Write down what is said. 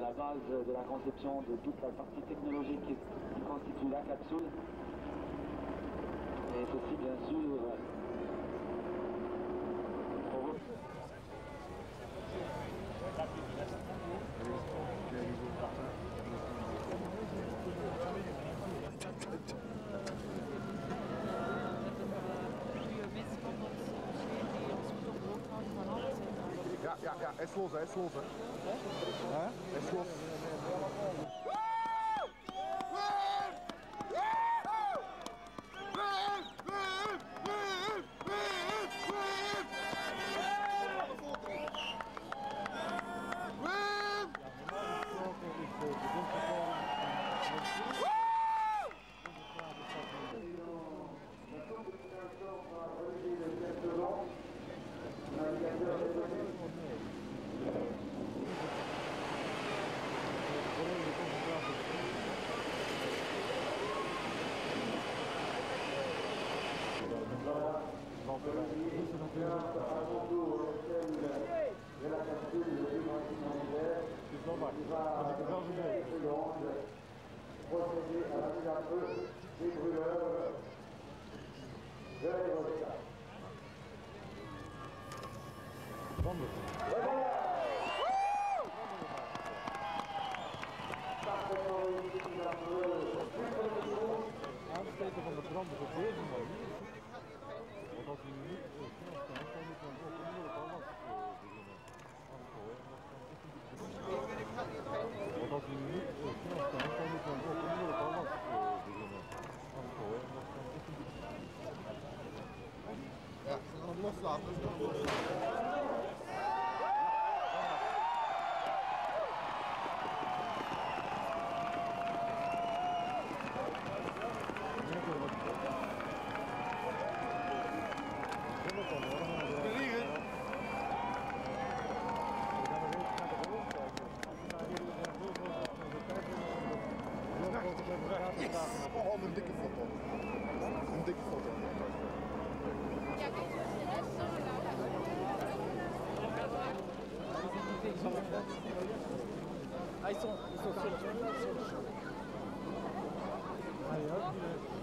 la base de la conception de toute la partie technologique qui constitue la capsule. Et ceci bien sûr Ja, hij is los, hij is los. Hij is los. procéder à la mise à feu des brûleurs de l'aérostat. Aansteken van de branden op deze manier. Want als hij niet snel staat, dan moet men ook onmiddellijk al last beginnen. Want als hij niet snel staat, dan moet men ook onmiddellijk al last beginnen. Ja, ze gaan hem loslaten. Oh, een dikke foto. Een dikke foto. Ils sont sur le